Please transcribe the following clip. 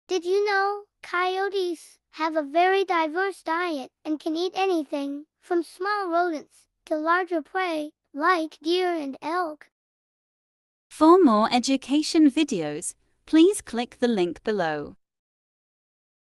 Did you know coyotes have a very diverse diet and can eat anything from small rodents to larger prey like deer and elk? For more education videos, please click the link below.